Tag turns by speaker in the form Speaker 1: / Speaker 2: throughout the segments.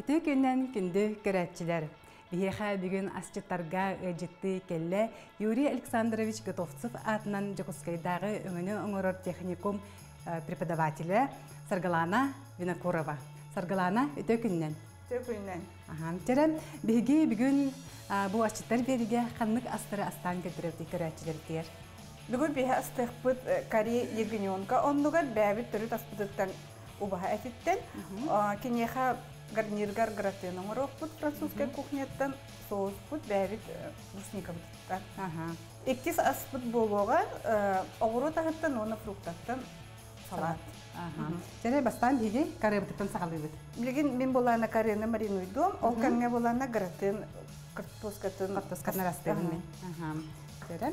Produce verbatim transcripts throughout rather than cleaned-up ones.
Speaker 1: Үтө күннен күнді көрәтчілер. Бейеха бүгін асчыттарға өжітті келі Юрий Александрович Готовцев атынан Жокускайдағы өңіні оңырыр техникум преподавателі Саргалана Винокурова. Саргалана үтө күннен.
Speaker 2: Үтө күннен.
Speaker 1: Терен, бейге бүгін бұл асчыттар беріге қанлық астыры астан көтіріпті көрәтчілер дер.
Speaker 2: Бүгін бейе астық бұд Корея Ергенионка, онлығар бәбіт түріт аспыдықтан ұбаға әтіттен. Кенеха гарниргар гратен оңырық бұд французская кухнеттен соус бұд бәбіт брусника бұдықтан. Ектес аспыд болуға оғыру тағыттан, оны фруктаттан салат.
Speaker 1: Және бастан бейге Корея бұдықтан сағалы бұд?
Speaker 2: Білген мен болағына Кореяны маринуйдым, ол кәңе болағына гратен картоскатын
Speaker 1: картоскатын растығын.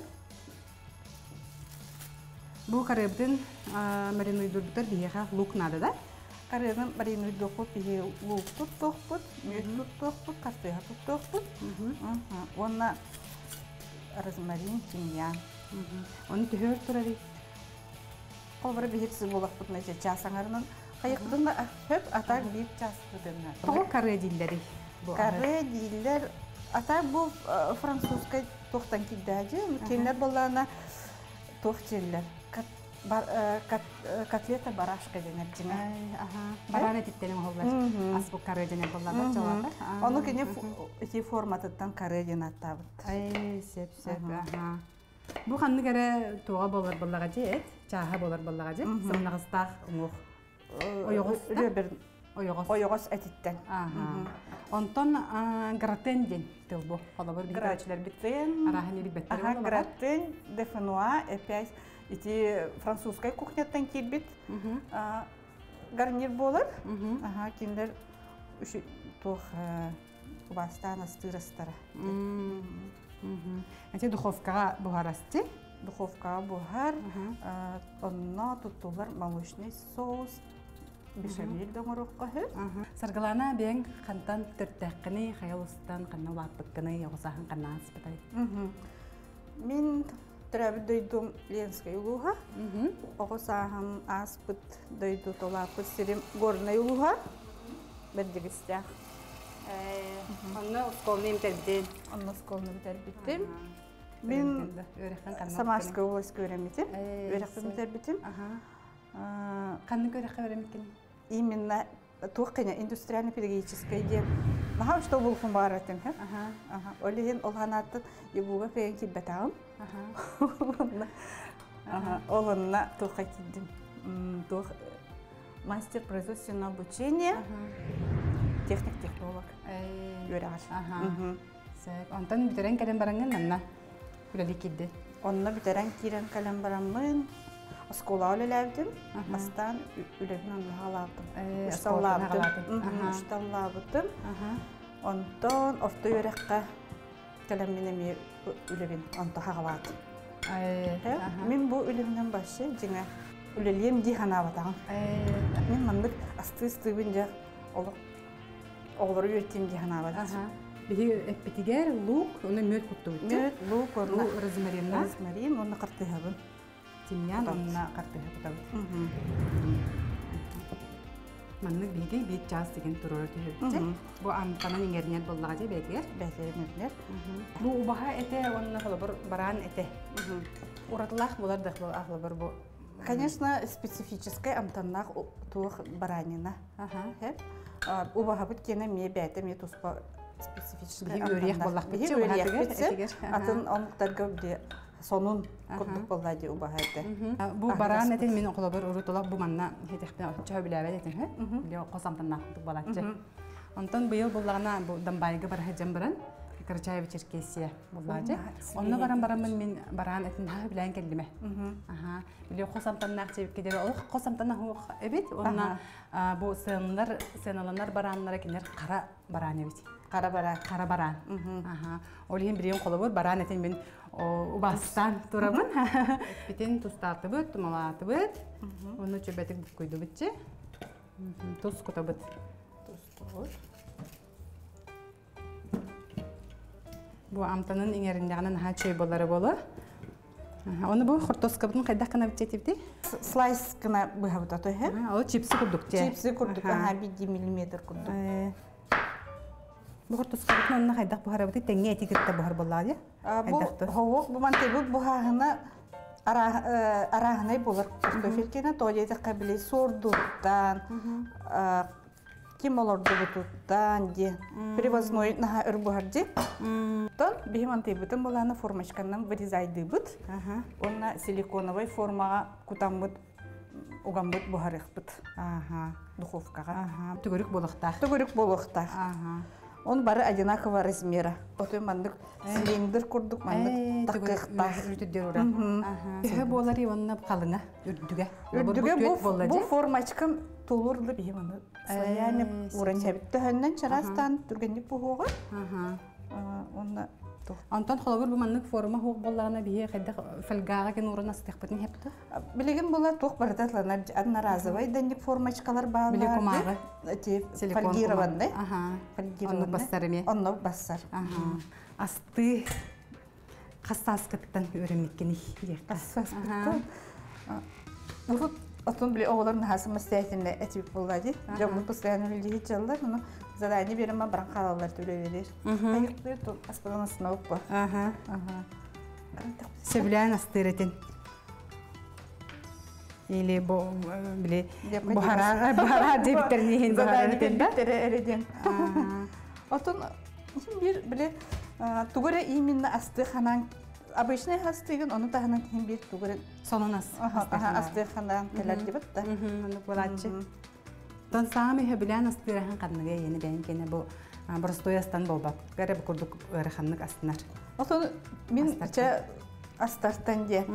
Speaker 1: Бұл Кореяның маринуйдырбытыр бейеға лук нады да?
Speaker 2: Кореяның маринуйдырбы бейе лук тұттық бұд, мүйт тұттық бұд, картоя тұттық бұд. Оны розмарин, тимьян.
Speaker 1: Оны түйір тұрады?
Speaker 2: Ол бары бейетсіз болақ бұд мәже жасаңарының. Қайықтың өп атар бейт жас бұдыңар.
Speaker 1: Бұл Корея дейлері?
Speaker 2: Корея дейлер. Атар бұл французскай тоқтан келдәді. Келінер болағына тоқ телілер. Котлета барашка денер жіне.
Speaker 1: Баран әтеттенің олар. Ас бұл Корея денер болағдар жауабар.
Speaker 2: Оны кене форматыттан Корея ден аттабыд.
Speaker 1: Ай, сеп-сеп. Бұл қанны кәрі туға болар болаға жет, чаға болар болаға жет, сымнағыстақ ұңық. Ойоғыз? Ойоғыз әтеттен. Онтон гратен ден тыл бұл.
Speaker 2: Гратен. Гратен, дефенуа, әпәйс. Ити французскай кухняттан келбет гарнир болар. Кендер тоқ құбастан астырастары.
Speaker 1: Әте духовкаға бұғар асты?
Speaker 2: Духовкаға бұғар. Онна тұттулар молочный соус. Бешамел доңырыққа хөр.
Speaker 1: Саргалана бен қантан түрттәққіні, қайылыстан қанна лаппыққыны, оғызағын қанна аспытай?
Speaker 2: Мен Трәбі дөйдім Ленскай ұлуға. Оғызағын аспыт дөйді толапыт серем горный ұлуға. Бірдігістяқ.
Speaker 1: Онны ұсколны емтәрбітен?
Speaker 2: Онны ұсколны емтәрбітен. Мен Самарская область көреметім. Өріқті емтәрбітем.
Speaker 1: Қанны көріққа өремекен?
Speaker 2: Именно туққыня индустриально-педагогическая дем. Мағам что болғын баратын. Олеген олғанаттын ебуға фейін кеббетағым. Олғанына туққа кеддім. Мастер производственного обучения, техник-технолог. Өріғаш.
Speaker 1: Онтан бітерен кәлем бараңын анна үләлі кедді?
Speaker 2: Онна бітерен керен кәлем барамын. Оскола өлеләбдім, мастан үләбін аңға алабдым. Үшталлабдым. Онтон орта өрәққа кәлемменеме үләбін онта қағаладым. Мен бұл үләбінен башы жеңі үләлем дейхана батағым. Мен маңдық асты-ыстыбын жақ оғылары өрттен дейхана батағым.
Speaker 1: Бігі әппетігер лук, оны мөт құтты өтті?
Speaker 2: Мөт, лук, оны
Speaker 1: розмарин,
Speaker 2: оны қыртығабын.
Speaker 1: Тимьян онына қартыға бұтауды. Манны бейге бейт жаз деген тұрыры түріпті. Бұл антанын еңерінен болдыға жай бәйтігер?
Speaker 2: Бәйтігер.
Speaker 1: Бұл ұбаға әте, онына қолы бір баран әте. Ұратылақ болардық бұл ақылы бір бұл?
Speaker 2: Конечно, специфическая амтаннақ туық баранина. Ұбаға бұт кені ме бәйті, ме тұспа специфическая амтаннақ.
Speaker 1: Бігі өрек
Speaker 2: болақ бітші, сонун күрдік боллады ұбағайды.
Speaker 1: Бұл баран әтен мен оқылы бір ұрытылақ бұл манна хетектен чау біләбәд әтен, біле қосамтаннақ күрдік болады. Онтан бұйыл болағына дамбайғы бар әжен бірін, Карачаева Черкесия болады. Онны баран-баран мен баран әтен біләйін келдіме. Біле қосамтаннақ чебіп кедері олық қосамтаннақ оқ әбет, онна бұл сыналанар баранлары кенер қара баран әбет.
Speaker 2: Қара баран.
Speaker 1: Қара баран. Олеген біреуін қолы бұд, баран әтен мен убастан турамын. Бітен тұстаты бұд, тұмалаты бұд. Оны чөбәтік бұд көйді бұдче. Тұз құта бұд.
Speaker 2: Тұз бұд.
Speaker 1: Бұл амтанын еңеріндеғанын ға чөй болары болы. Оны бұл құртоска бұдың қайдақ қана бұдче тепті?
Speaker 2: Слайс қана бұға бұд атой.
Speaker 1: Ол чипсы күрдік те?
Speaker 2: Чипсы күрдік, бейді миллиметр күрдік.
Speaker 1: Бұғыр тұсқалықны онына қайдақ бұғар абыды тәңе әтекетті бұғар болады?
Speaker 2: Бұл хоуық бұман тегіл бұғағына арағынай болар көстөфелкені, тоғайды қабілей сордуттан, кем оларды бұтуттан де, привозной наға үр бұғар де. Тон бейман тегілдің боланы формачканнан вырезайды бұд, онына силиконовай формаға кутан бұд, уган бұд бұғарық бұд духовкаға.
Speaker 1: Түгірік болықтақ.
Speaker 2: Түгірік болықтақ. Он бары одинакового размера. Отой мандык цилиндр курдук, мандык такыктах.
Speaker 1: Үһө болар ионна қалыңа, үрдүгө.
Speaker 2: Үрдүгө бу формачкам тулурлы бейманы. Слоями уран хабитті хөннен чарастан түргендік бұғуға. Онна
Speaker 1: Антон хологор бу маннык форма хук боллагына бие кайда фалгага кен урана стехпетин хепти.
Speaker 2: Билеген була тук бардатлар адна разовый денник формачкалар баалар.
Speaker 1: Биле кумагы.
Speaker 2: Ти фольгированный.
Speaker 1: Ага.
Speaker 2: Фольгированный.
Speaker 1: Онны бастарыме.
Speaker 2: Онны бастар.
Speaker 1: Ага. Асты кастаскыттан өрөмеккени.
Speaker 2: Кастаскыттан. Урут Отун биле оғылар нахасы мәстәйтінде әтібік болады. Жамын постоянно үлдегі жалдар, но задание берем ма баран қалалар төлелер. Айықлы тұл аспадан асына өп ба.
Speaker 1: Сөбілән астыретін. Или біле бұхара дебіттеріне хен
Speaker 2: задание дебіттері әреден. Отун бір біле тугары именно асты қанан обычный хастыгын, оны тағынан кейін бір тугары
Speaker 1: сонун ас.
Speaker 2: Асты қанан кәлер дебіт та.
Speaker 1: Оны болатшы. Тон сағамы хөбілән астырахан қанныға ені бәйін кені бұл бұрыстой астан болбап. Гәрі бұл күрдік өріханлық астынар.
Speaker 2: Отын мен ча астартан де.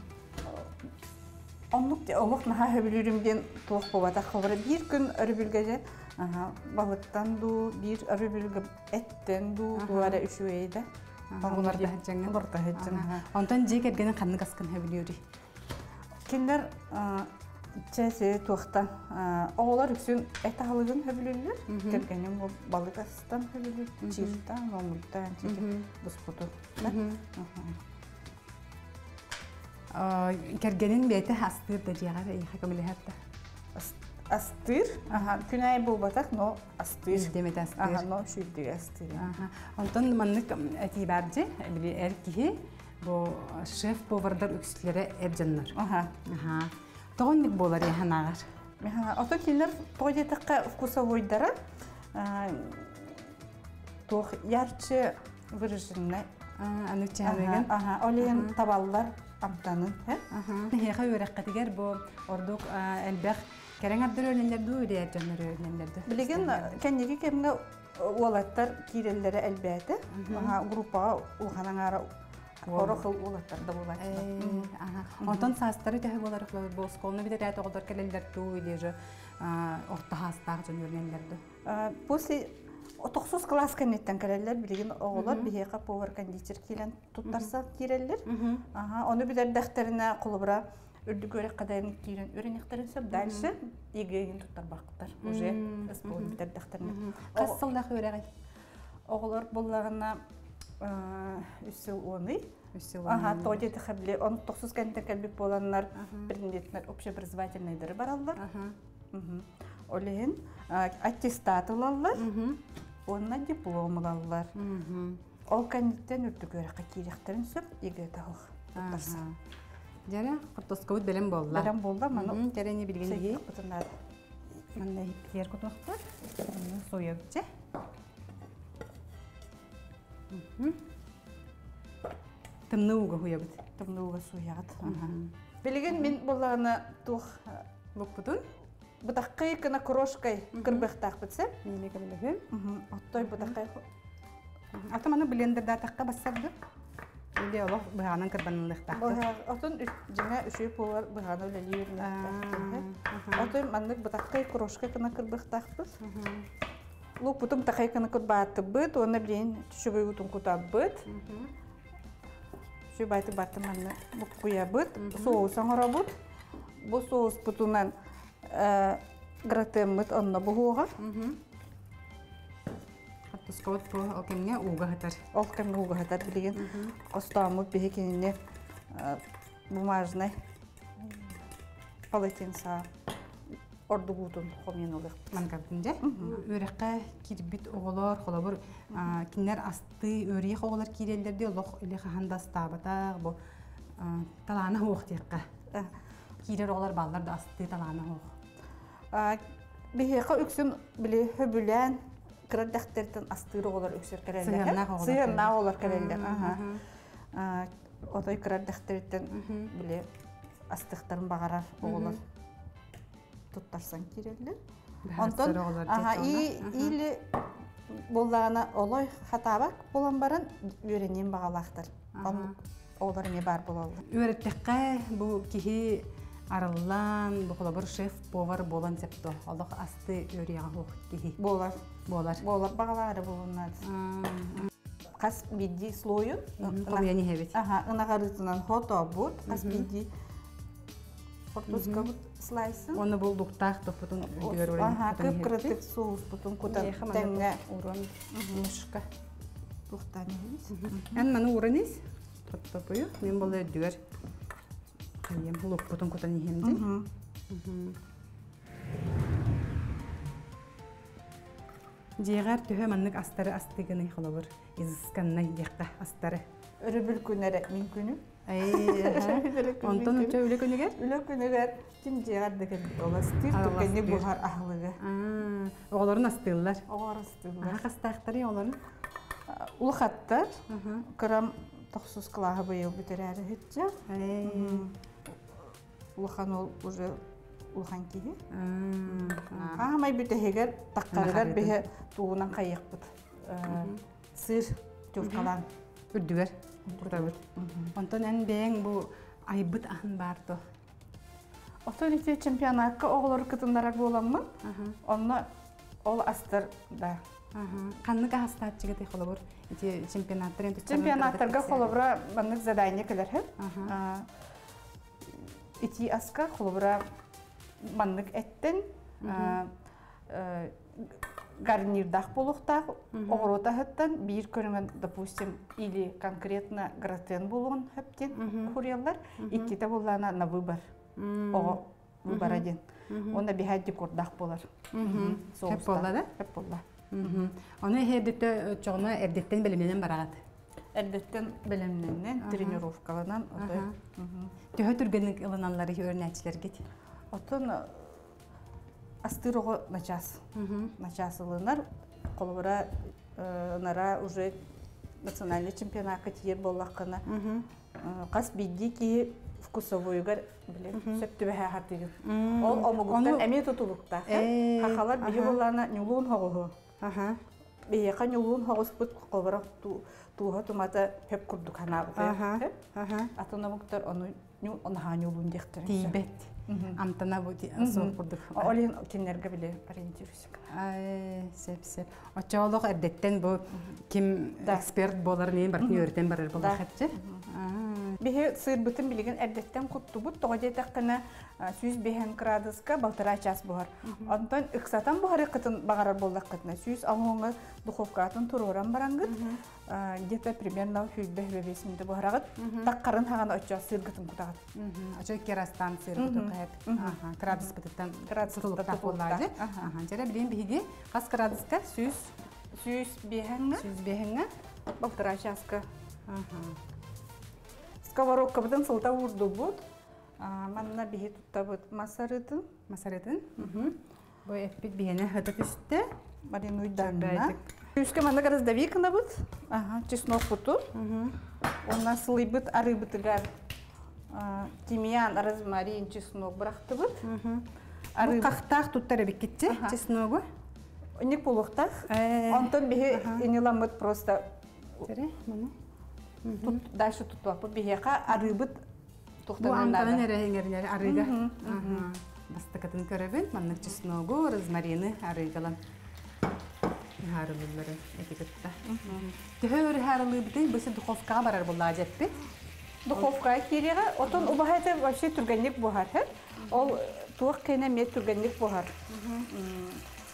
Speaker 2: Онлық де олық наға хөбілерімден туық болбата қылбыры. Bir күн өрібілгеже балыттан ду, bir өрібілгі әттен ду, дуара үші өйді.
Speaker 1: Олар да хәджәңі.
Speaker 2: Олар да хәджәңі.
Speaker 1: Онтан жек әргені қанны қасқын хөбілері.
Speaker 2: Кендер чәсі туақтан оғылар үксін әті қалығын хөбілерлер. Кергенен балық астан хөбілер. Чиртан, омыртан, чеке бұспұту.
Speaker 1: Кергенен бәйті астыр да жағар әйіға көмілі әрді.
Speaker 2: Астыр, күнәй бұл батақ, но астыр.
Speaker 1: Үздемет астыр.
Speaker 2: Но шүйдігі астыр.
Speaker 1: Онтан маннык әті бәрді, әр кейі шеф-повардар үксілері әржанлар. Тоғынник болар ехан ағар.
Speaker 2: Ото келер тоғетаққа вкусовойдары тоқ ярчы выраженный.
Speaker 1: Аныкчы ханыгын?
Speaker 2: Олейін табалылар амтанын.
Speaker 1: Хеға өрәққатығар бұл ордық әлбәқ кәрәң абдыр өлендерді өйде әржанлар өлендерді.
Speaker 2: Білеген кәндегі кәмге олаттар кейрелері әлбәті. Группаға ұлғанан ара Хорохыл улаттарда болады.
Speaker 1: Онтон састары тәһі болар бұл сколны бітер әті оғылдар кәлелдерді өйде орта хастағы жөн өрнендерді.
Speaker 2: После тоқсыз класс кәнеттен кәлелер білген оғылар бігеға повар кондитер келен тұттарса кейрелер. Оны бітер дәқтеріне құлыбыра үрді көрек қадайын кейрен өренектерін сөп, дальше егеген тұттар бақыттар. Уже ұспылын бітер дәқтеріне.
Speaker 1: Қас сылдағы өрәғай?
Speaker 2: Оғылар болағына үсіл оны. Тоғдеті қабілі, оны тоқсыз кәнттен кәлбек боланлар біріндетінер общеобразовательныйдары баралар. Олейін аттестат ұлалар, онына диплом ұлалар. Ол кәнттен үрді көріққа кейректерін сөп, еге тағық тұттарса.
Speaker 1: Жәрі, құртосқа өт бәлем болла.
Speaker 2: Бәлем болла, маны
Speaker 1: жәрәне білген ей.
Speaker 2: Манда
Speaker 1: ер құтмақты, соя өтсе. Тымны уға хуя бұд.
Speaker 2: Тымны уға суяғыд. Білген мен болағына туқ
Speaker 1: бұқ бұдын?
Speaker 2: Бұтаққай кіна крошкай кірбіқтақ бұтсам.
Speaker 1: Мені кәбілігі?
Speaker 2: Оттой бұтаққай.
Speaker 1: Аты маны блендерді атаққа бассарды? Или олық бұғанын кірбанылықтақты?
Speaker 2: Отын жаңа үші полар бұғаны өлелі өрінақтақты. Оттой мандық бұтаққай крошкай кіна кірбіқтақ бұд. Лук бұтым тақай кіна кірбаты бұд, оны білейін түшігі ұтын құта бұд. Şu baytı batı manna bu kuyabıt, soğusan arabut. Bu soğus putunan gratemit onunla bu hoğar.
Speaker 1: Hatta skot bu okemne uğa hatar.
Speaker 2: Okemne uğa hatar bilgin. Kostamı bihekinine bumajnay. Palatin sağ. ордугутун хомен олық.
Speaker 1: Манкартын же. Өрекке кирбит оголор, холобор кинер асты өрек оголор киреллерде олох эле ханда стабата бу талана хоох тиякка. Кирер оголор баллар да асты талана хоох.
Speaker 2: Бихека үксүн биле хөбүлән кырдактыртын асты оголор үксөр керелер. Сыйынна оголор керелер. Аха. Отой кырдактыртын биле астыктарын багарар оголор. Туттарсан киреллер. Онтон аха и или боллагана олой хатабак болан барын үйренен багалактар. Олар не бар болалар.
Speaker 1: Үйреттекке бу кихи арыллан, бу холобор шеф повар болан септо. Аллах асты өрияга хох кихи.
Speaker 2: Болар.
Speaker 1: Болар.
Speaker 2: Болар багалары болунат. Кас бидди слою.
Speaker 1: Кобяни хебит.
Speaker 2: Аха, ынагарытынан хото бут. Кас бидди Портуска бут слайсын.
Speaker 1: Оны бул дуктак топутун үйөр өрен.
Speaker 2: Аха, кыпкырытык соус бутун кутан тәңгә
Speaker 1: урон мушка.
Speaker 2: Дуктаны хебит.
Speaker 1: Эн маны уранис. Тоттопую. Мен бул өдүгөр. Кайым бул бутун кутан ихемди. Жегар төһө маннык астары астыгыны холобор. Изсканна якка астары.
Speaker 2: Өрөбүл күнәре мин күнү.
Speaker 1: Онтон үчө үле күнүгер?
Speaker 2: Үле күнүгер тим жегар деген ола стир тукене бухар ахлыгы.
Speaker 1: Оголорун астылар.
Speaker 2: Оголор астылар.
Speaker 1: Аха кастактары олорун.
Speaker 2: Улхаттар. Крам тохсус кылага быйыл битерәре хитче. Улхан ол уже улхан киһи. Аа май бүтегер таккаргар бе туунан кайыкбыт. Сыр тюркалан.
Speaker 1: Үрдүгер. Курабыт. Онтон эн бең бу айбыт аһын барто.
Speaker 2: Отон ите чемпионатка оголор кытындарак боламмын. Онно ол астыр да.
Speaker 1: Каннык астат жигете холобор. Ите чемпионаттар энтү
Speaker 2: чемпионаттарга холобра баннык задание келер хеп. Ити аска холобра баннык эттен гарнирдах болуктах огорота хаттан бир көрүнгөн, допустим, или конкретно гратен болгон хептен хуриялар, икките буллана на выбор. Ого выбор один. Онда бихадди кордах болар.
Speaker 1: Хеп болла да?
Speaker 2: Хеп болла.
Speaker 1: Оны хердетте чогуна эрдеттен белемнен барат.
Speaker 2: Эрдеттен белемнен тренировкаланан отой.
Speaker 1: Төһө түргөнлүк ылыналары өрнәчләргә.
Speaker 2: Отон астырого начас. Начас ылынар колбара нара уже национальный чемпионатка тиер боллаккана. Кас бидди ки вкусовойгар биле сөптүбе хатыгы. Ол омугуттан эме тутулукта. Хахалар бие боллана нюлун хогу. Аха. Бие ка нюлун хогуспут колбара туга тумата хеп курдук хана. Аха. Аха. Атонамуктар ону ню онха нюлун дехтер.
Speaker 1: Тибет. Амтана бути асыл курдук.
Speaker 2: Олин кинерге биле ориентируйся.
Speaker 1: Ай, сеп-сеп. Очолок эрдеттен бу ким эксперт болар мен бар нөртен барар болар хатчы.
Speaker 2: Бихе сыр бүтүн билген эрдеттен куттубут тогоje таккана сүүс бehen градуска балтара час бухар. Онтон ыксатан бухары кытын багарар болдак кытна. Сүүс алгонга духовкатын туруран барангыт. Где-то примерно сүүс бехбесинде бухарагыт. Таккарын хаган очо сыр кытын кутагат.
Speaker 1: Очо керастан сыр кытын кайып. Аха, градус бүтүн градустулукта болларды. Аха, жара билен биги кас градуска сүүс сүүс бехенге. Сүүс бехенге балтара часка. Аха. Сковородка бутын сылта урду бут. Манна бихи тутта бут масарытын. Масарытын. Бу эппит бихене хытык үстте.
Speaker 2: Марин уйданна. Үске манна раздавикана бут. Ага, чеснок буту. Онна сылый бут, ары бутыгар. Тимьян, розмарин, чеснок быракты бут. Бу кахтак туттары биккетче, чесногу. Ник полуктак. Онтон бихи иниламыт просто.
Speaker 1: Тере, мана.
Speaker 2: Тут дальше тут лапы бихека арыбыт
Speaker 1: тухтанан надо. Бу антаны нереңернер арыга. Ага. Бастакатын көрөбүн, маннык чесногу, розмарины арыгалан. Харылылары этикетта. Төһөр харылыбыты бысы духовкага барар булла жетти.
Speaker 2: Духовкага киреге, отон убахайта вообще түргенлик бухар. Ол туак кене мет түргенлик бухар.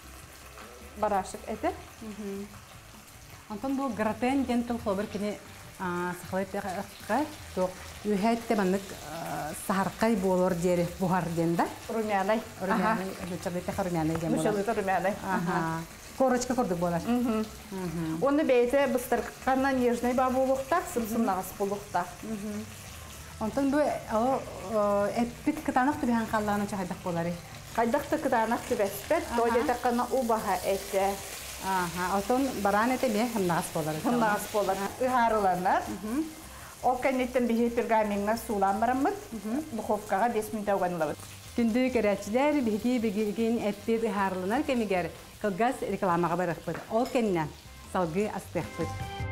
Speaker 2: Барашык эте.
Speaker 1: Антон бу гратен дентл хобер кене сахалайттыға тоқ үйәтте баннык сахарқай болор дері бұхар денда.
Speaker 2: Румянай.
Speaker 1: Румянай, лучалыйтыға румянай ден болар.
Speaker 2: Лучалыйты румянай.
Speaker 1: Корочка көрдік болар.
Speaker 2: Оны бейте бұстырққанна нежный ба болуқтақ, сымсымнағыз болуқтақ.
Speaker 1: Онтон бұл әппік кытанық түбіған қаллағына чағайдақ болары.
Speaker 2: Қайдақты кытанық түбәспет, тойлетаққана ұбаға әтті.
Speaker 1: Онтон баран әте бе хымнағыз болары.
Speaker 2: Хымнағыз болары. Үхарыланар. Ол кәнеттен бейе пергаминға сулан барамыз, духовкаға бес минут ауғанылабыз.
Speaker 1: Күнді көрәтшілер бейге бейген әппет үхарыланар кәмегер қылғаз рекламаға барықпыд. Ол кәннен салғы астықпыд.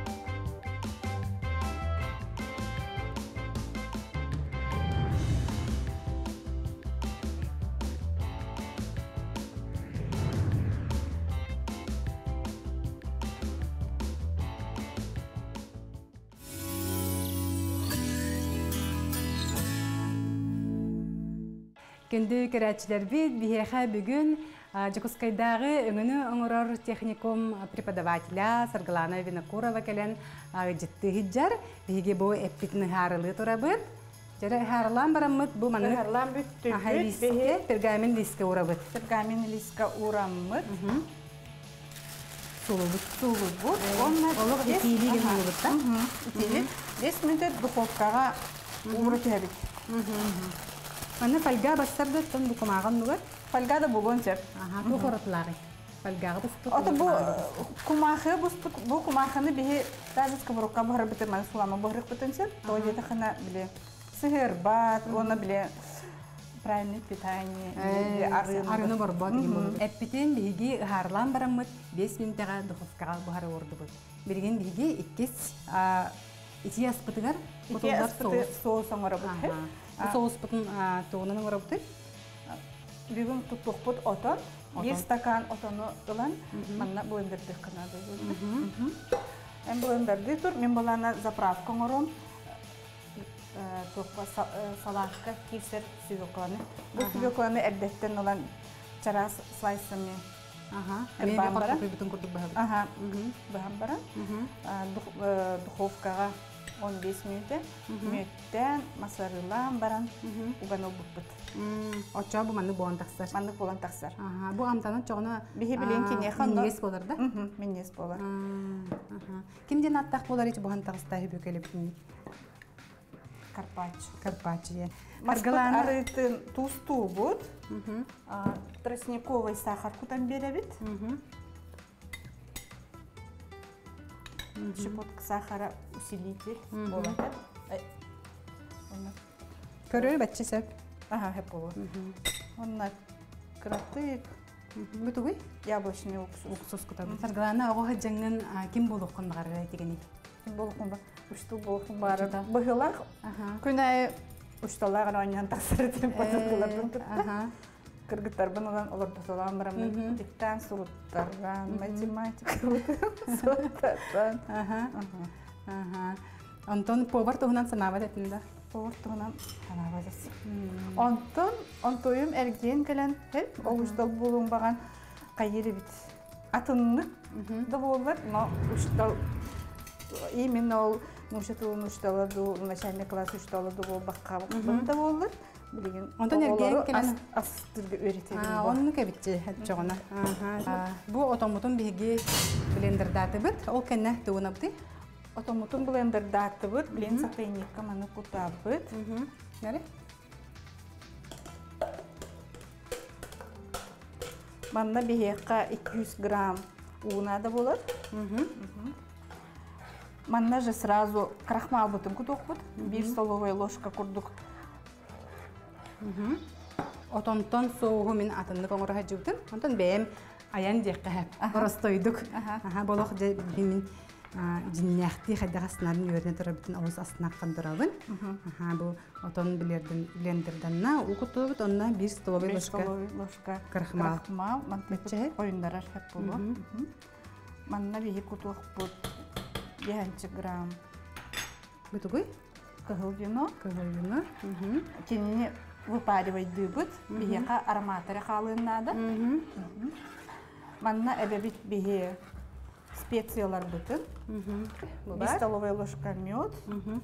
Speaker 1: Күнді көрәтшілер бейд бейеға бүгін Жакускайдағы өңіні оңырар техникум преподавателя Саргалана Винокурова кәлін жітті хиджар. Бейге бұл әппетіні ғарылы тұра бұд. Жәрі ғарылан барамыд бұл маңыз пергамин лиске ұра бұд.
Speaker 2: Пергамин лиске ұрамыд.
Speaker 1: Сулы бұд.
Speaker 2: Сулы бұд.
Speaker 1: Олық етейлі ген ұлы бұд.
Speaker 2: бес минут духовкаға ұмыры кәбіт.
Speaker 1: Мана фольга бастарды тон бу комаган нугар.
Speaker 2: Фольга да бугон чеп.
Speaker 1: Аха, бу хоротлары. Фольга басты.
Speaker 2: Ото бу комахы бусту бу комаханы бихи таза сковородка бар бите ман сулама барык потенциал. То где-то хана биле сыр бат, она биле правильное питание.
Speaker 1: Арыны бар бат. Эппитен биги харлан барамыт бес минуттага духовкага бары орду бут. Берген биги иккис а ити аспытыгар
Speaker 2: бутулдар соус аңара бут.
Speaker 1: Соус бүтін тоғынан ұңыра бұты?
Speaker 2: Бүгін тұттық бұт отон, бір стакан отоны ұлан, манна блендерді қанады өзді. Мен блендерді тұр, мен болана заправка ұңырым, тұқпа салатқа кейсер сүйекланы. Бұл сүйекланы әрдеттен ұлан чара слайсымен кірбан бара. Бағам бара. Духовкаға он бес минуты, мүттен, масарылан баран, уған ол бұқпыт.
Speaker 1: Отча бұл манны болан тақсар?
Speaker 2: Манны болан тақсар.
Speaker 1: Бұл амтаны чоғына меннес болар да?
Speaker 2: Меннес болар.
Speaker 1: Кімден аттақ болар еті бұған тақыстағы бөкелі бүтінні?
Speaker 2: Карпаччо.
Speaker 1: Карпаччо.
Speaker 2: Маспыт арытын тұсту бұд, тростниковый сахар күтан беребет. Щепотка сахара усилитель.
Speaker 1: Көрөр бәтчі сөп?
Speaker 2: Ага, хеп болу. Онна кратык.
Speaker 1: Бұтығый?
Speaker 2: Яблочный уксус.
Speaker 1: Уксус күтабы. Саргалана оғы жаңын кем болуқын ғарыр әйтігені?
Speaker 2: Кем болуқын ба? Үштіл болуқын бары. Бұғылақ күнәй үштілағын ойнан тақсыр етем патықылардың тұтта. Кыргыттар бұнылан оларды солан барамын. Диктан, сұғыттардан, математика, сұғыттардан.
Speaker 1: Онтон повар тұғынан санават етінде?
Speaker 2: Повар тұғынан санават есі. Онтон, онтойым әрген кәлін, ол үштіл болуын баған қайыры бит. Атынлық да болар, но үштіл, именно ол Мушатылын үштілі, начальный класс үштілі бол баққа бұқтың да болар.
Speaker 1: Онтон әрген кәлін
Speaker 2: астырғы өретеді.
Speaker 1: Оның кәбітті жоғына. Бұл отомутын бейге блендердаты бұд, ол кәнне тұғына бұды?
Speaker 2: Отомутын блендердаты бұд, блен сақайнекка маны құта бұд.
Speaker 1: Нәрі?
Speaker 2: Манна бейеққа екі жүз грамм уына да болар. Манна же сразу крахмал бұтын күтіқ бұд, бір столовая ложка күрдік.
Speaker 1: Отонтон соуғы мен атынды қоңырға жүгдім. Онтон бәйім аян дек қағып, ұрыстойдық. Болық мен жиннәқті қайдаға сынарын өріне тұры бүтін ауыз астынақ қандырабын. Бұл отон блендерданна ұқыты бұд, онына бір столовый ложка крахмал.
Speaker 2: Ойындарар қәп болу. Манна бейі күтіқ бұд. Яғанчы грамм.
Speaker 1: Бұтығый?
Speaker 2: Кығыл вино.
Speaker 1: Кығыл вино.
Speaker 2: Кеніне выпаривать дыбыт. Бейеқа ароматары қалыннады. Манна әбәбіт бейе специялар бутын.
Speaker 1: Бу
Speaker 2: Бес
Speaker 1: бар.
Speaker 2: столовая ложка мед.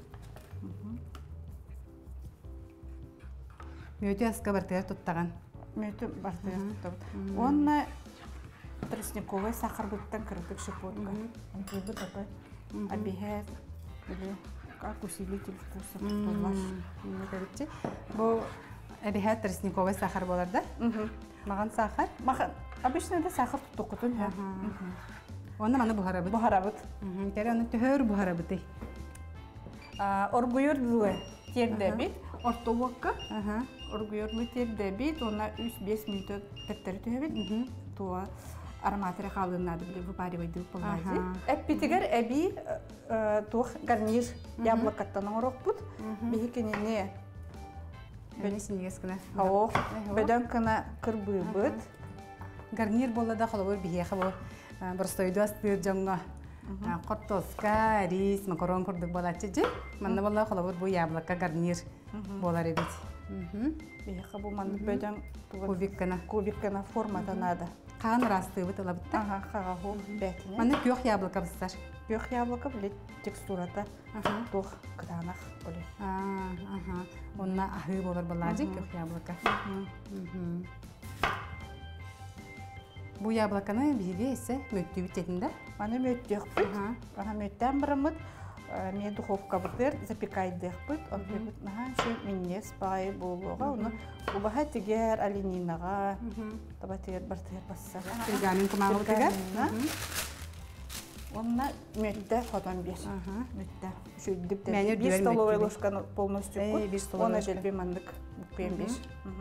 Speaker 1: Мөтө аска бартыгар туттаган.
Speaker 2: Мөтө бартыгар туттаган. Онна тростниковый сахар буттан кырдык щепотка. Он будет такой. Обегает. Или как усилитель вкуса.
Speaker 1: Мөтө. Бу обегает тростниковый сахар болар да? Маган сахар?
Speaker 2: Махан обычно это сахар туттукутун.
Speaker 1: Онна маны бухарабыт.
Speaker 2: Бухарабыт.
Speaker 1: Тере аны төхөр бухарабыты.
Speaker 2: Оргуйорлы тердебит, ортовокка.
Speaker 1: Ага.
Speaker 2: Оргуйорлы тердебит, она үч-беш минут теттери төбит. Туа ароматыры халынады биле выпаривайды полази. Эппитигер эби тух гарнир яблокаттан орокпут. Бихикенене
Speaker 1: Бенесинегес кына.
Speaker 2: Ох, бедан кына кырбыбыт.
Speaker 1: Гарнир болада холобор бихеха бо. Барстойду астыр жаңга. Картоска, рис, макарон курдук болачы же. Манна болла холобор бу яблока гарнир болар эбит.
Speaker 2: Бихеха бу манны бедан
Speaker 1: Кубик кына.
Speaker 2: кубик кына формата надо.
Speaker 1: Каан расты бит алабытта.
Speaker 2: Ага, хагаху бетине.
Speaker 1: Манна күйөх яблока быстар.
Speaker 2: Бёх яблоко билет текстурата. Тух кытанах боле.
Speaker 1: Аа, ага. Онна ахы болар болажы күйөх яблока. Бу яблоканы биге эсе мөттү битетинде.
Speaker 2: Маны мөттөк бит. Ага, мөттөн барамыт. Мен духовка бутер запекайдык бит. Он бит нахан ше минне спай болуга. Уну убаха тигер оленинага. Таба тигер бартыр басса.
Speaker 1: Пергамент кумагы тигер.
Speaker 2: Онна мөттө хотон беш. Мөттө. Шу диптер.
Speaker 1: Мәнер
Speaker 2: беш
Speaker 1: дибер
Speaker 2: столовая
Speaker 1: мөттө.
Speaker 2: ложканы полностью
Speaker 1: Эй,
Speaker 2: кут.
Speaker 1: беш столовая
Speaker 2: Она
Speaker 1: ложка.
Speaker 2: желбе мандык букпен беш.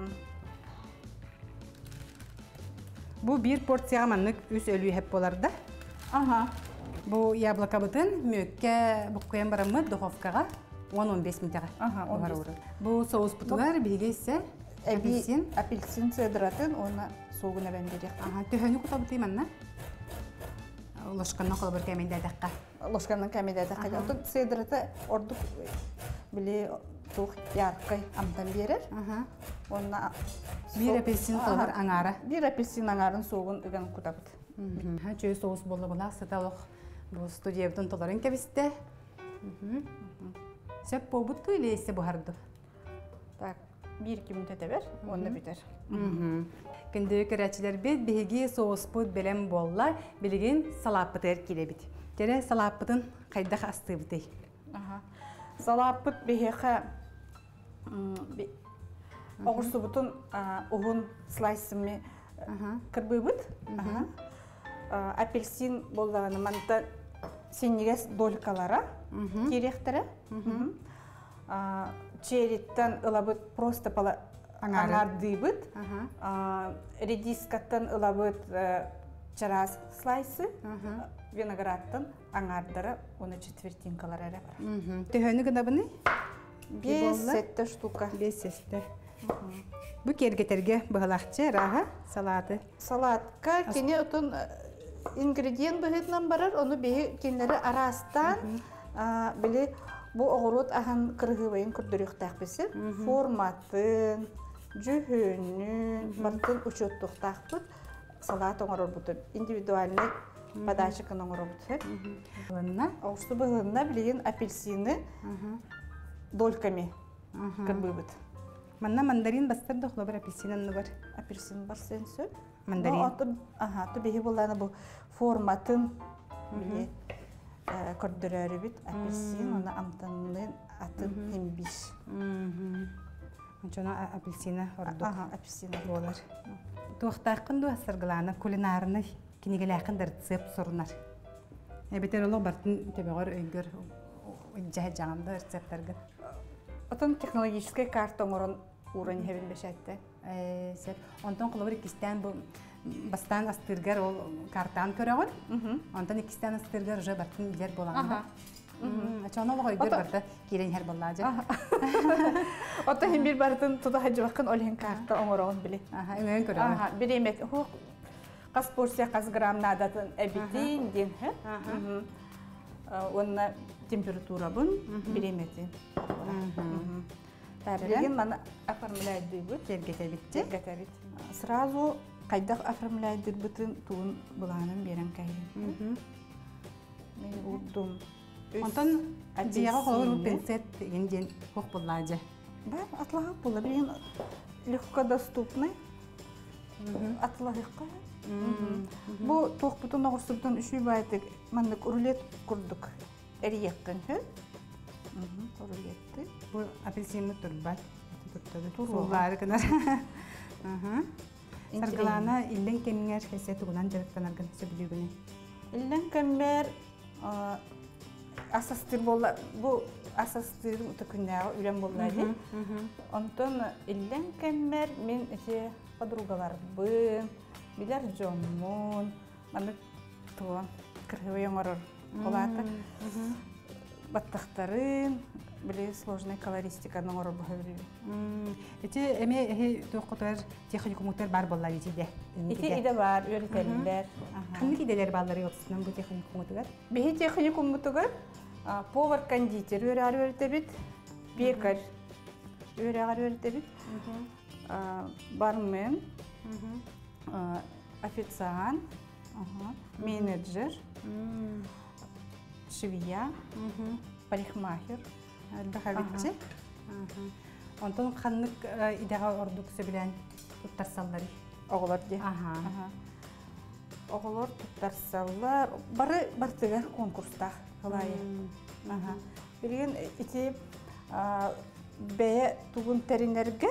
Speaker 1: Бу бир порцияга маннык үс өлүү хеп болар да.
Speaker 2: Ага.
Speaker 1: Бу яблока бутын мөккө буккуян барамы духовкага он-он беш минутага.
Speaker 2: Ага, он беш.
Speaker 1: Бу соус бутугар биге эсе апельсин.
Speaker 2: Апельсин цедратын, оны соғына бәндерек.
Speaker 1: Ага, төһөнү кутабыты манна. Ложканна колбор кемендә дакка.
Speaker 2: Ложканның кәмеде дәққа. Отын цедраты ордук біле тух яркай амтан берер.
Speaker 1: Ага.
Speaker 2: Онна
Speaker 1: Бир апельсин колбор аңара.
Speaker 2: Бир апельсин аңарын соғын үгән кутабыт.
Speaker 1: Ха, чөй соус болла була саталык. Бу студиябытын толарын кебисте. Сеп побутту или эсе бухарды?
Speaker 2: Так, bir-iki minut etebер, onda biter.
Speaker 1: Күндө көрәчилер бит биһиги соуспут белем болла, билеген салаппытыр килебит. Тере салаппытын кайдах астыбыты.
Speaker 2: Ага. Салаппыт бехеха оғырсы бұтын ұғын слайсыми кірбібіт. Апельсин болдағаны манта сенегес долькалара керектірі. Череттен ылабыт просто пала аңардыбыт. Редискаттан ылабыт чарас слайсы. Виноградтан аңардары оны четвертинкалар әрі бар.
Speaker 1: Төһөнү гына быны?
Speaker 2: Бес-сетте штука.
Speaker 1: Бес-сетте. Бу кергетерге быһалакчы раха салаты.
Speaker 2: Салатка кене отун ингредиент быһытнан барар, оны беһи кенлери арастан били бу оғырут ахан кыргыбайын күрдүрүктак биси. Форматын, жүһөнүн, бартын учуттуктакпыт. Салат оңорор бутур. Индивидуальный подачакын оңорор бутур.
Speaker 1: Онна
Speaker 2: Оғырсы быһынна билеген апельсины дольками кырбыбыт.
Speaker 1: манна мандарин бастыр дохло бар апельсинанны бар.
Speaker 2: Апельсин бар сенсö.
Speaker 1: Мандарин.
Speaker 2: Ага, то беги буланы бу форматын биле көрдөрөрү бит апельсин, аны амтаннын атын химбиш.
Speaker 1: Мм. Жана апельсина ордук.
Speaker 2: Ага, апельсин
Speaker 1: болар. Туактакын ду асыргыланы кулинарны кинигелакын рецепт сорунар. Эбетер олог бартын тебегөр өйгөр жай жаганда рецепттерге.
Speaker 2: Отон технологический карта оңорон уровень хебин бешетте.
Speaker 1: Э, сеп онтон кылыбыр икистен бу бастан астыргар ол картан көрөгөр. Онтон икистен астыргар уже бартын билер болганда. Мм, ачана олог өйгөр барта кирен хер боллажы.
Speaker 2: Ото хим бир бартын туда хажыбакын олен карта оңорон биле.
Speaker 1: Аха, өйгөн көрөгөр.
Speaker 2: Ага, биремет. Хо кас порция кас грамм надатын эбитин ден хэ. Онна температура бун биреметин. Тарелин мана оформляет дыбыт.
Speaker 1: Тергетебитти.
Speaker 2: Готовить. Сразу кайдах оформляет дыбытын туун буланын берен кайын. Мен урдум.
Speaker 1: Онтон дияга холор пенсет деген ден хох буллажы.
Speaker 2: Бар атлага була. Бирин легко доступный. Атлагыкка. Бу тохпутун огурсуктан үшүй байтык мандык рулет курдук. Эрияккын хэ. Мм, рулетти.
Speaker 1: Бу апельсинный турбат. Турбары кынар. Аха. Саргалана иллен кемиңер хесе тугунан жарыктанаргын сөбүлүгүнө.
Speaker 2: Иллен кембер асастыр болла. Бу асастыр төкүннәгә үлән боллады. Онтон иллен кембер мен эти подругалар бын, билер жоммун, маны то кыргыйыңорор олата. Баттактарын, биле сложная колористиканы орор бахыры.
Speaker 1: Эти эме эһи тохотор техникумуттар бар боллар итиде.
Speaker 2: Ити иде бар, өйрөтөлөр.
Speaker 1: Кандай иделер баллары йоксунан бу техникумуттар?
Speaker 2: Бехи техникумуттар повар-кондитер өйрәр өйрөтөбүт, пекарь өйрәр өйрөтөбүт. Бармен, официант, менеджер, швея, парикмахер.
Speaker 1: Бахабитчи. Онтон ханнык идега ордук сөбүлән туттарсаллар.
Speaker 2: Оголор ди. Оголор туттарсаллар. Бары бартыгар конкурста калайы. Билген ити бе тугун теринерге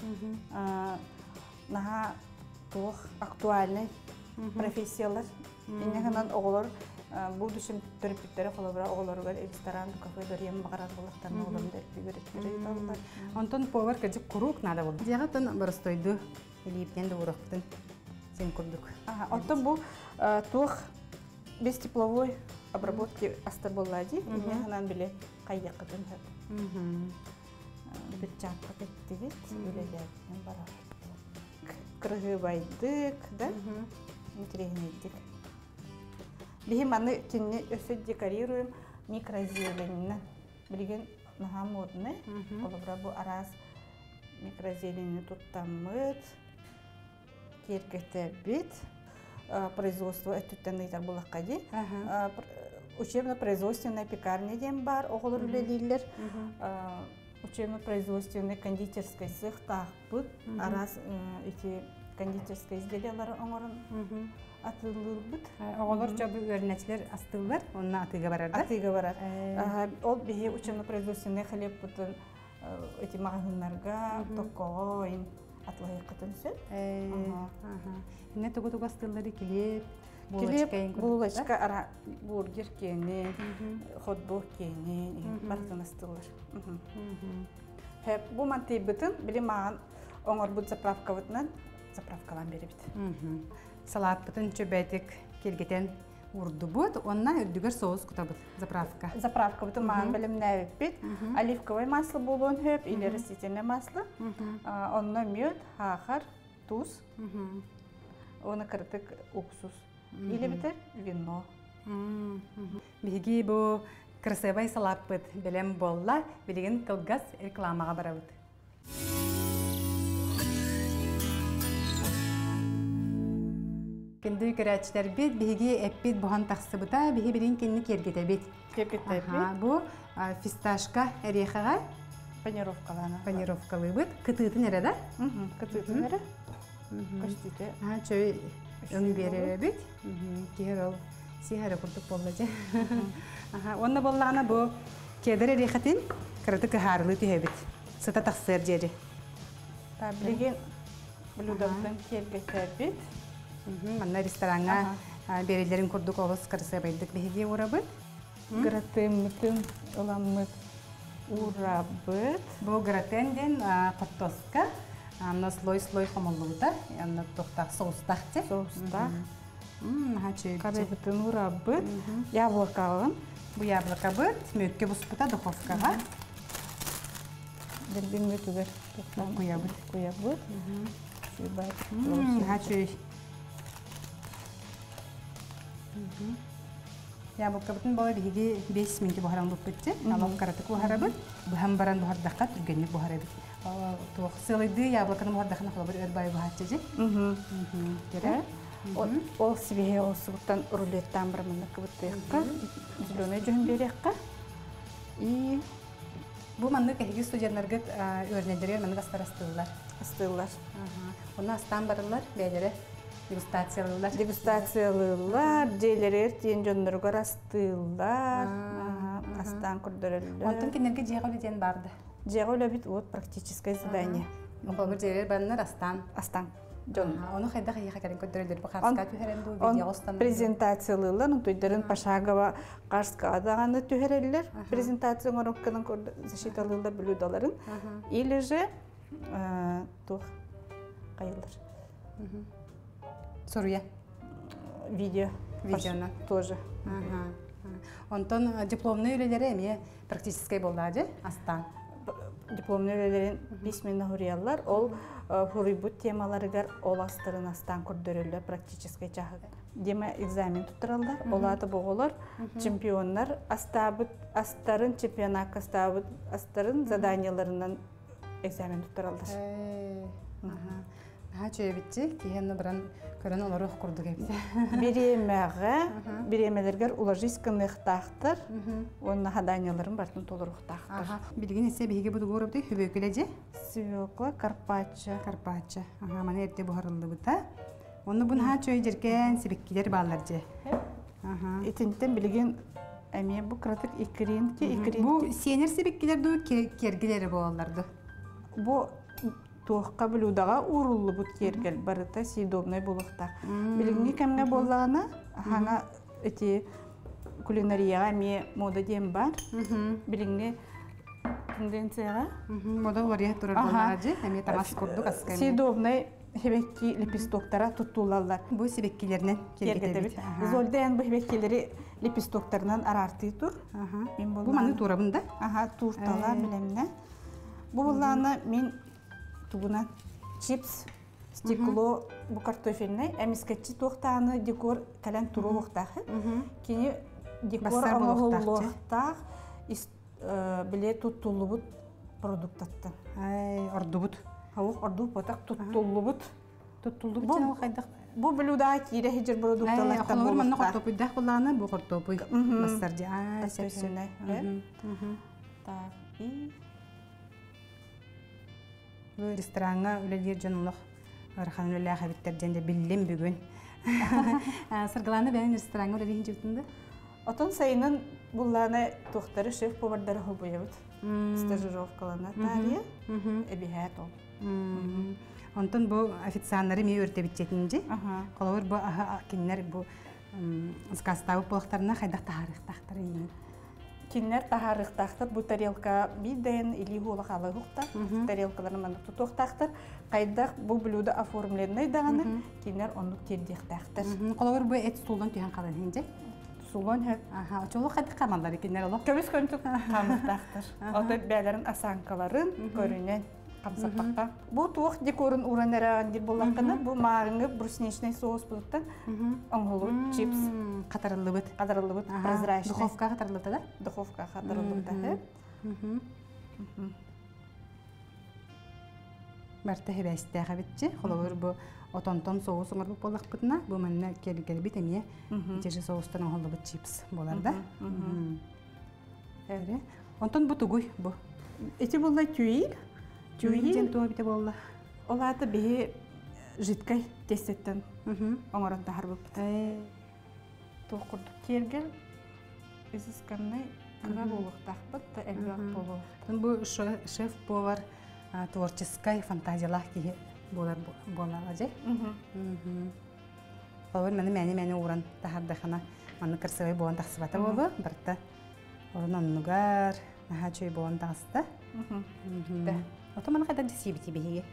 Speaker 2: наха тух актуальный профессиялар. Иннегенен оголор будущем терапевтлары холобра оголорга ресторан, кафе дөрем багарар булактарны оголорда бибереттер.
Speaker 1: Антон повар кежик курук надо булды. Ягатын барыстойду илиптен де урактын сен курдук.
Speaker 2: Ага, антон бу тух без тепловой обработки астаболлади, иннегенен биле кайякытын хат. Мм. Битчакка кеттигит, үлелер бара. Кыргы байдык, да? Интереснейдик. Бихим аны тенне өсө декорируем микрозеленина. Билген наха модны. Олобра бу арас микрозеленини туттамыт. Керкетебит. Производство өттүттен ыйтар булакка ди. Учебно-производственная пекарня дем бар, оголор үлелилер. Учебно-производственный кондитерский цех тахпыт. Арас эти кондитерские изделиялары оңорун атылырбыт.
Speaker 1: Оголор жабы өрнәчләр астылар, онна атыга барар да?
Speaker 2: Атыга барар. Ол бихе учебно-производственный хлеб бутын эти магазинларга токкоин атлайы кытын сөт. Инне тугу-тугу астылары килеп, булочка, булочка, ара бургер кені, хот-дог кені, бартын астылар. Бу манты бутын, били маған оңор бут заправка бутынан, заправкалан бері бит.
Speaker 1: Салат бутын чөбәтик келгетен урду бут, онна үрдүгер соус кутабыт, заправка.
Speaker 2: Заправка бутын маған білім нәвіп бит. Оливковый масло болуын хөп, или растительное масло. Онна мед, хахар, туз. Оны кыртык уксус. Или битер вино.
Speaker 1: Биги бу красивый салат бит, билем болла, билеген кылгас рекламага барабыт. Кенди көрәчләр бит, биги эппит буган тахсыбыта, биги билин кенни кергете бит.
Speaker 2: Кергете бит.
Speaker 1: Бу фисташка орехага
Speaker 2: панировкалана.
Speaker 1: Панировкалы бит. Кытытын эре да?
Speaker 2: Кытытын эре. Костите.
Speaker 1: Ha, çöy ömü berere bit. Kero sihara kurtuk bollaca. Aha, onda bollana bu kedere rehatin kırtık harlı tühe bit. Sıta taksır jeri.
Speaker 2: Tabligen bludamdan kelgete bit.
Speaker 1: Manna restoranga berelerin kurduk oğuz kırısı baydık behege uğrabıt.
Speaker 2: Gratem mıtın olamıt uğrabıt.
Speaker 1: Bu gratenden kattoska. Анна слой-слой хамаллыта, анна тохта соустах те.
Speaker 2: Соустах.
Speaker 1: Мм, хачы.
Speaker 2: Кабетын урабыт. Яблокалын.
Speaker 1: Бу яблоко быт, мөкке буспута духовкага.
Speaker 2: Дербин мөтүгер.
Speaker 1: Куябыт.
Speaker 2: Куябыт.
Speaker 1: Мм, хачы. Яблоко бытын бала биги беш минут бухаран бут битти. Алам каратык бухарабыт. Бухам баран бухардакка түргенник бухарабыт. Тух сылайды яблоканы бухардакына калабыр өрбай бухатчы. Мм. Мм.
Speaker 2: Ол сибихе осугуттан рулеттан бір мұны кыбыттыйыққа, зеленый жөн береққа. И
Speaker 1: Бу манны кәһиги студентларга өрнәдерер манны гастар астылар.
Speaker 2: астылар.
Speaker 1: Оны астан барылар, бәйләре дегустациялылар.
Speaker 2: Дегустациялылар, дейлерер тиен жонноргар астылар. Астан күрдөрөллөр.
Speaker 1: Онтон кинерге жеғолы ден барды.
Speaker 2: Жеғолы бит вот практическое задание.
Speaker 1: Оғылыр жерлер барынар астан.
Speaker 2: Астан. Жон.
Speaker 1: Оны қайда қайға кәрін көтөрөлдер бұл қарсқа түхеренді видео останыр.
Speaker 2: Презентациялылар, түйдерін пашагава қарсқа адағаны түхерелер. Презентация оңырыққының защиталылар білудаларын. Или же тух қайылдар.
Speaker 1: Соруя.
Speaker 2: Видео.
Speaker 1: Видеоны.
Speaker 2: Тоже.
Speaker 1: Онтон дипломный үлелері әме практическай болды, астан.
Speaker 2: Дипломный үлелерін письменно хуриялар. Ол хурибут темаларыгар ол астырын астан көрдөрөллөр практическай чахыгар. Дема экзамен туттыралдар. Олаты боголар чемпионнар астабыт астарын чемпионат астабыт астарын заданияларынан экзамен туттыралдар.
Speaker 1: Ха чөбитти киһенне баран көрөн олар ох курдук эбит.
Speaker 2: Биремеге, биремелергер уложисканы тахтыр. Онна заданияларын бартын толурук тахтыр.
Speaker 1: Билген эсе биге бу горубды хөбөкөлеже.
Speaker 2: Свекла, карпачча,
Speaker 1: карпачча. Ага, мана эрте бу харылды бута. Оны бун ха чөй жеркен сибеккилер баалар же. Ага.
Speaker 2: Этинтен билген эме бу кратык икринки, икринки.
Speaker 1: Бу сенер сибеккилер ду кергилери болаларды.
Speaker 2: Бу туаққа білудага уруллу бут кергел барыта съедобный булыкта. Билгини кемге боллагана хана эти кулинарияга ме мода дем бар. Билгини тенденцияга
Speaker 1: мода вариант турар болажы, эме тамас курдук аскай.
Speaker 2: Съедобный хебекки лепестоктара туттулалар.
Speaker 1: Бу сибеккилеринен
Speaker 2: кергетебит. Золден бу хебеккилери лепестоктарынан арарты тур.
Speaker 1: Бу маны турабында?
Speaker 2: Ага, туртала билемне. Бу булланы мен тугунан чипс, стекло, бу картофельный, эмискетчи туқтаны декор кален турулуқтағы. Кені декор амағылуқтақ, біле туттулубут продуктаттан.
Speaker 1: Ордубут.
Speaker 2: Хауық ордубут батақ туттулубут.
Speaker 1: Туттулубут жана қайдақ?
Speaker 2: Бу білудағы кейре хеджер продукталақтан
Speaker 1: болуқтақ. Манна қортопуйдақ болағына бұ қортопуй бастаржы.
Speaker 2: Картофельный. Так, и...
Speaker 1: Ресторанга үлелер жанылық архан үлелі қабиттерден де білім бүгін. Сырғыланы бәйін ресторанга үлелейін жүктінді?
Speaker 2: Отон сайынын бұлланы тоқтары шеф-повардары хобуябыд. Стажировкалана тария, әбихәт ол.
Speaker 1: Онтон бұл официанлары мей өрте бітчетінді. Қолауыр бұл кенлер бұл сказтауы болықтарына қайдақ тағарықтақтары еңін.
Speaker 2: Кинер тахарыктахтар бу тарелка биден или хула халыгыкта тарелкаларын мында тутуктахтар кайдак бу блюдо оформленный даганы кинер ондук тердихтахтар.
Speaker 1: Колор бу эт стулдан түйен калан хинже.
Speaker 2: Сулон хет.
Speaker 1: Аха, чоло кайдак камаллар кинер оло.
Speaker 2: Көбүс көntүк камыктахтар. Ата бәләрен асанкаларын көрүнен камсапакка. Бу тук декорун уранараган дип булаккана бу маарыңы брусничный соус булуктан оңголу чипс
Speaker 1: катарылды бит.
Speaker 2: Катарылды бит. Прозрачный.
Speaker 1: Духовка катарылды да?
Speaker 2: Духовка катарылды да.
Speaker 1: Барта хебестега битчи. Холовор бу отонтон соус оңор болак битна. Бу менне кел-кел бит эмие. Ичеже соустан оңголу бит чипс болар да. Эре. Онтон бу тугуй бу.
Speaker 2: Эти булла тюил.
Speaker 1: Тюил туа бите болла.
Speaker 2: Олата бе жидкай тестеттен оңорон тахарбып.
Speaker 1: Э.
Speaker 2: Тоқурдук кергел изысканный кыга болуктакпыт да элбак болу.
Speaker 1: Бу шеф-повар творческой фантазиялах ки болар болала же. Олар мене мене мене уран тахардахана аны кырсыбай болан тахсыбата болу. Барта орнон нугар нахачой болан тахста. Да. Отон мана кайдан дисибити беге.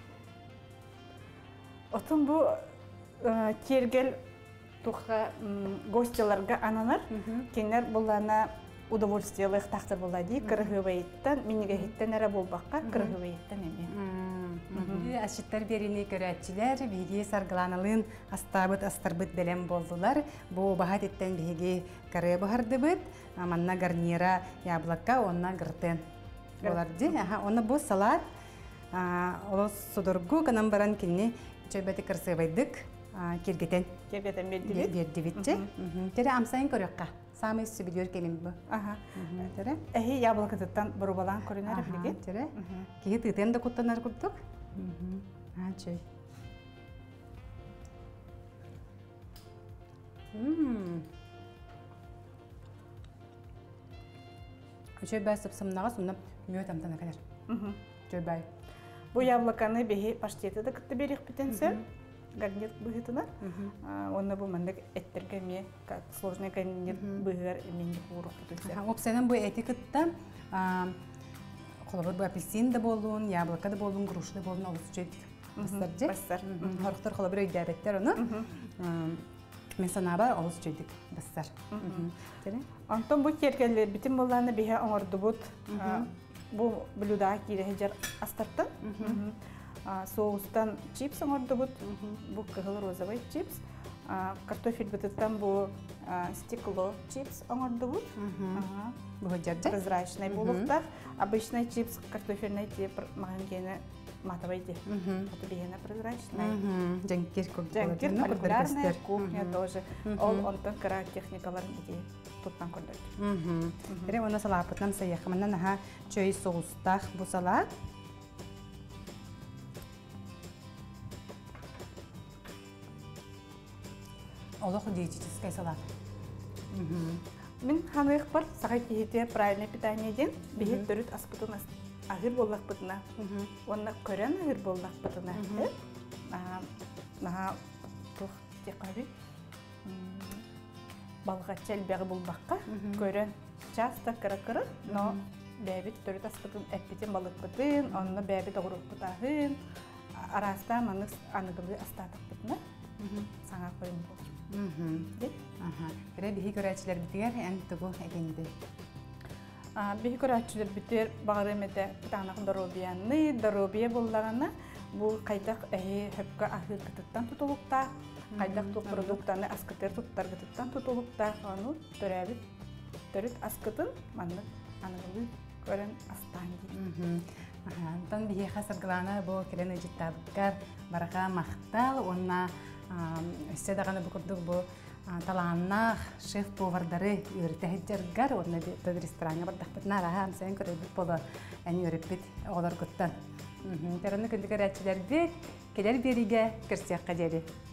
Speaker 2: Отон бу кергел туха гостеларга ананар кенер булана удовольствиелых тахтар булади кыргыбайттан миниге хиттен эре болбакка кыргыбайттан эме.
Speaker 1: Ашиттар берини көрәтчиләр биге саргыланылын астабыт астарбыт белем болдулар. Бу бахат иттен биге кыры бахарды бит. Манна гарнира яблока онна гыртен. Болар ди. Аха, оны бу салат. А, ол судоргу канан баран кинне чөбәте кырсыбайдык. киргетен
Speaker 2: Кебетен бердибит.
Speaker 1: бердибитче. Тере амсайын көрөкка. Самый сүбүдөр келин бу.
Speaker 2: Аха.
Speaker 1: Тере.
Speaker 2: Эхи яблокытыттан бурубалан көрүнөр билги.
Speaker 1: Тере. Кии тытен да куттанар курдук. А чөй. Мм. Чөй бай сыпсымнага сонда мөт амтана калар. Чөй бай.
Speaker 2: Бу яблоканы бехи паштеты да кытты берих битенсе. Гарнир быгытына. Онна бу мандык эттерге ме как сложный гарнир быгар менди куру бутунсе.
Speaker 1: Опсенен бу этикетта колобор бу апельсин да болун, яблоко да болун, груш да болун алыс чөйт. Бастаржы.
Speaker 2: Бастар.
Speaker 1: Хорохтор колобор өйдәбеттер оны. Мен санаба алыс чөйдик бастар. Тере.
Speaker 2: Антон бу кергелер битим болланы бехи оңордубут. Бу блюда кире жар астартан. Соустан чипс оңордубут. Бу кыгыл розовый чипс. Картофель бытыттан бу стекло чипс оңордубут.
Speaker 1: Бу жаржа.
Speaker 2: Прозрачный булуктар. Обычный чипс картофельный тип магангене матовый де. Это бигена прозрачный.
Speaker 1: Дженкир кук.
Speaker 2: Дженкир молекулярная кухня тоже. Ол онтон кара техникалар биги туттан көрдөк.
Speaker 1: Тере оны салапытнан саяхымынан аха чөй соустах бу салат. Олох диетический салат.
Speaker 2: Мен ханык бар сагай кихите правильное питание ден бигет төрүт аспытын агыр боллак бытына. Онна көрөн агыр боллак бытына. А на тух текаби. Балгачел бәгы булбакка көрөн часто кыры-кыры, но бәбит төрүт аспытын эппитен балык бытын, онна бәбит огурук бытагын. Араста манык аныгылы астатык бытына. Саңа коюм бол.
Speaker 1: Ага. Тере бихи көрәчиләр битигәр ән тугу әгенде.
Speaker 2: Бихи көрәчиләр битер багырымете таңнак доробияны, доробия боллаганы бу кайдак әһи хөпкә ахыр кытыттан тутулукта, кайдак тук продукттаны аскытыр туттар кытыттан тутулукта, аны төрәбит төрүт аскытын манны аныгылы көрән астан. Ага.
Speaker 1: Тан бихи хасыргылана бу келен җиттабыккар барга мактал, онна Эстедаганы букурдук бу талааннах шеф-повардары үйрөтәһиттергәр, онна бит ресторанга бардак битнар аһам сен көрөбүт боло, әни үреппит олар гыттан. Терәне көндүгә рәчиләр бит, келер бериге кирсәккә дәри.